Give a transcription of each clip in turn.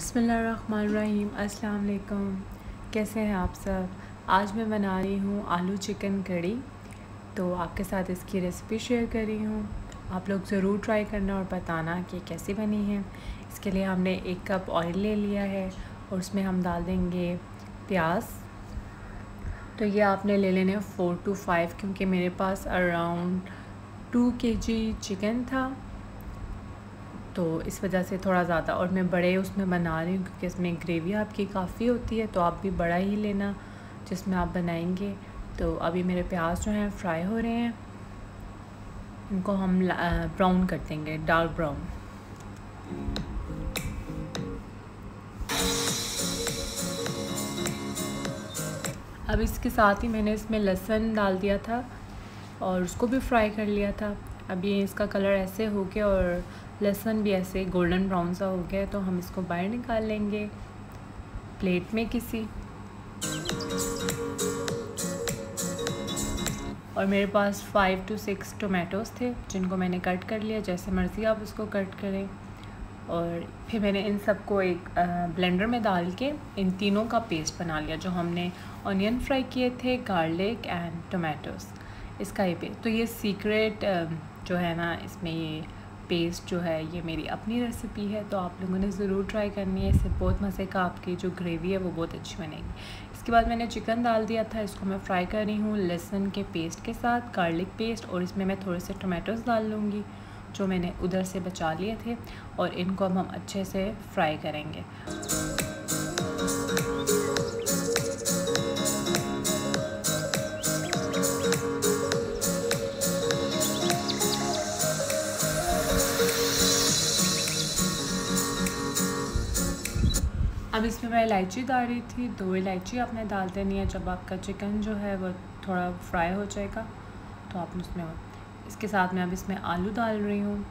बिस्मिल्लाहिर्रहमानिर्रहीम। अस्सलाम वालेकुम। कैसे हैं आप सब? आज मैं बना रही हूँ आलू चिकन कड़ी। तो आपके साथ इसकी रेसिपी शेयर कर रही हूँ। आप लोग ज़रूर ट्राई करना और बताना कि कैसी बनी है। इसके लिए हमने 1 कप ऑयल ले लिया है और उसमें हम डाल देंगे प्याज। तो ये आपने ले लेने 4 to 5, क्योंकि मेरे पास अराउंड 2 kg चिकन था, तो इस वजह से थोड़ा ज़्यादा, और मैं बड़े उसमें बना रही हूँ क्योंकि इसमें ग्रेवी आपकी काफ़ी होती है। तो आप भी बड़ा ही लेना जिसमें आप बनाएंगे। तो अभी मेरे प्याज जो हैं फ्राई हो रहे हैं, इनको हम ब्राउन कर देंगे, डार्क ब्राउन। अब इसके साथ ही मैंने इसमें लहसुन डाल दिया था और उसको भी फ्राई कर लिया था। अब ये इसका कलर ऐसे हो गया और लहसुन भी ऐसे गोल्डन ब्राउन सा हो गया, तो हम इसको बाहर निकाल लेंगे प्लेट में किसी। और मेरे पास 5 to 6 टोमेटोज़ थे जिनको मैंने कट कर लिया, जैसे मर्ज़ी आप उसको कट करें। और फिर मैंने इन सबको एक ब्लेंडर में डाल के इन तीनों का पेस्ट बना लिया, जो हमने ऑनियन फ्राई किए थे, गार्लिक एंड टोमेटोज़, इसका ये पेस्ट। तो ये सीक्रेट जो है ना, इसमें ये पेस्ट जो है ये मेरी अपनी रेसिपी है, तो आप लोगों ने ज़रूर ट्राई करनी है। इससे बहुत मज़े का आपकी जो ग्रेवी है वो बहुत अच्छी बनेगी। इसके बाद मैंने चिकन डाल दिया था, इसको मैं फ्राई कर रही हूँ लहसुन के पेस्ट के साथ, गार्लिक पेस्ट, और इसमें मैं थोड़े से टोमेटोज़ डाल लूँगी जो मैंने उधर से बचा लिए थे, और इनको अब हम अच्छे से फ्राई करेंगे। अब इसमें मैं इलायची डाल रही थी, 2 इलायची आपने डाल देनी है जब आपका चिकन जो है वो थोड़ा फ्राई हो जाएगा, तो आप उसमें। इसके साथ मैं अब इसमें आलू डाल रही हूँ।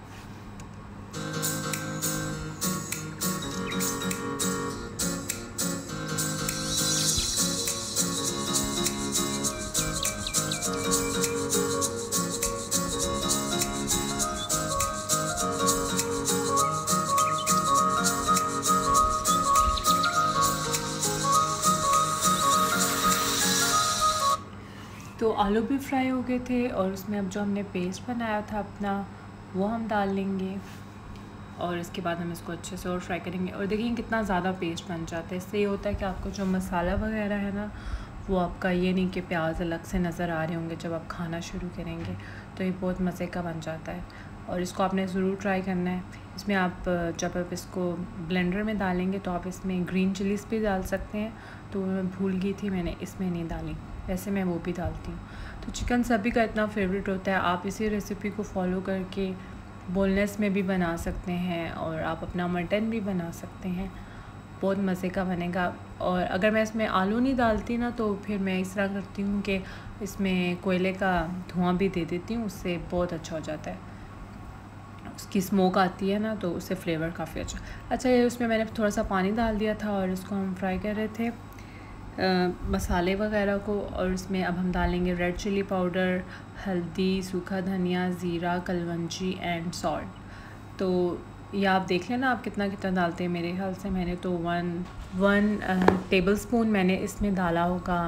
तो आलू भी फ्राई हो गए थे और उसमें अब जो हमने पेस्ट बनाया था अपना, वो हम डाल लेंगे, और इसके बाद हम इसको अच्छे से और फ्राई करेंगे। और देखिए कितना ज़्यादा पेस्ट बन जाता है। इससे ये होता है कि आपको जो मसाला वगैरह है ना, वो आपका ये नहीं कि प्याज अलग से नज़र आ रहे होंगे जब आप खाना शुरू करेंगे, तो ये बहुत मज़े का बन जाता है। और इसको आपने ज़रूर ट्राई करना है। इसमें आप जब आप इसको ब्लेंडर में डालेंगे तो आप इसमें ग्रीन चिलीज़ भी डाल सकते हैं, तो मैं भूल गई थी, मैंने इसमें नहीं डाली, वैसे मैं वो भी डालती हूँ। तो चिकन सभी का इतना फेवरेट होता है। आप इसी रेसिपी को फॉलो करके बोनलेस में भी बना सकते हैं, और आप अपना मटन भी बना सकते हैं, बहुत मज़े का बनेगा। और अगर मैं इसमें आलू नहीं डालती ना, तो फिर मैं इस तरह करती हूँ कि इसमें कोयले का धुआं भी दे देती हूँ, उससे बहुत अच्छा हो जाता है, उसकी स्मोक आती है ना, तो उससे फ्लेवर काफ़ी अच्छा। ये उसमें मैंने थोड़ा सा पानी डाल दिया था और इसको हम फ्राई कर रहे थे मसाले वगैरह को। और इसमें अब हम डालेंगे रेड चिली पाउडर, हल्दी, सूखा धनिया, ज़ीरा, कलवंजी एंड सॉल्ट। तो ये आप देख लेना आप कितना कितना डालते हैं। मेरे ख्याल से मैंने तो 1 टेबलस्पून मैंने इसमें डाला होगा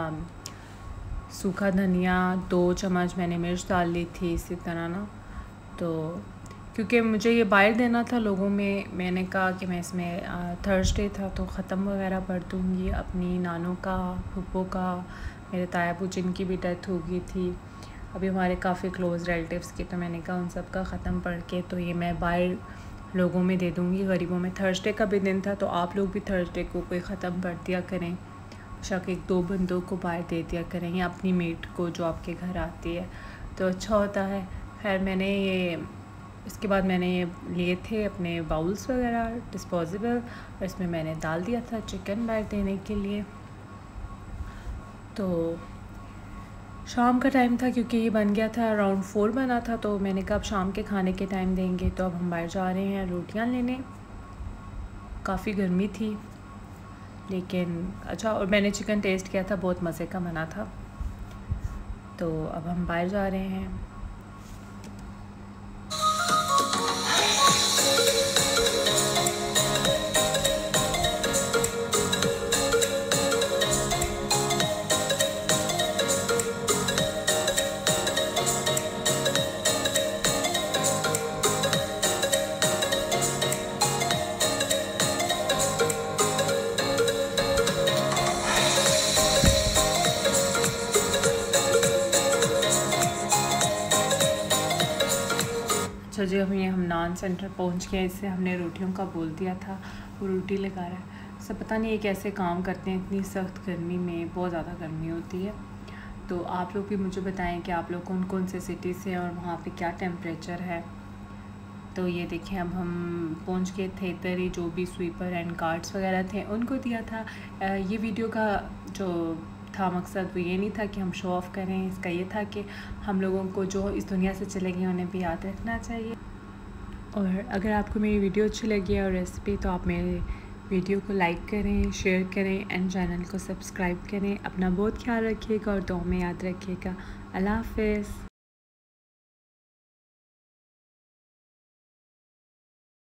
सूखा धनिया, 2 चम्मच मैंने मिर्च डाल ली थी इसी तरह ना। तो क्योंकि मुझे ये बाहर देना था लोगों में, मैंने कहा कि मैं इसमें थर्सडे था तो ख़त्म वगैरह कर दूँगी। अपनी नानों का, फूफो का, मेरे तायाबू जिनकी भी डेथ हो गई थी अभी हमारे काफ़ी क्लोज़ रिलेटिव्स की, तो मैंने कहा उन सब का ख़त्म पढ़ के तो ये मैं बाहर लोगों में दे दूँगी, गरीबों में। थर्सडे का भी दिन था, तो आप लोग भी थर्सडे को कोई ख़त्म कर दिया करें, शक 1-2 बंदों को बाहर दे दिया करें, या अपनी मेट को जो आपके घर आती है, तो अच्छा होता है। खैर मैंने ये, इसके बाद मैंने ये लिए थे अपने बाउल्स वगैरह डिस्पोजेबल, और इसमें मैंने डाल दिया था चिकन बाहर देने के लिए। तो शाम का टाइम था, क्योंकि ये बन गया था अराउंड 4 बना था, तो मैंने कहा अब शाम के खाने के टाइम देंगे। तो अब हम बाहर जा रहे हैं रोटियां लेने। काफ़ी गर्मी थी लेकिन अच्छा, और मैंने चिकन टेस्ट किया था, बहुत मज़े का बना था। तो अब हम बाहर जा रहे हैं। अच्छा जी, अभी हम नान सेंटर पहुंच गए। इससे हमने रोटियों का बोल दिया था, वो रोटी लगा रहा है। सब पता नहीं ये कैसे काम करते हैं इतनी सख्त गर्मी में, बहुत ज़्यादा गर्मी होती है। तो आप लोग भी मुझे बताएं कि आप लोग कौन कौन से सिटी से हैं और वहाँ पे क्या टेम्परेचर है। तो ये देखें, अब हम पहुंच गए थे इधर ही। जो भी स्वीपर एंड कार्ड्स वगैरह थे उनको दिया था। ये वीडियो का जो था मकसद वो ये नहीं था कि हम शो ऑफ़ करें, इसका ये था कि हम लोगों को जो इस दुनिया से चले गए उन्हें भी याद रखना चाहिए। और अगर आपको मेरी वीडियो अच्छी लगी है और रेसिपी, तो आप मेरे वीडियो को लाइक करें, शेयर करें एंड चैनल को सब्सक्राइब करें। अपना बहुत ख्याल रखिएगा और दुआ में याद रखिएगा। अल्लाह हाफ़िज़।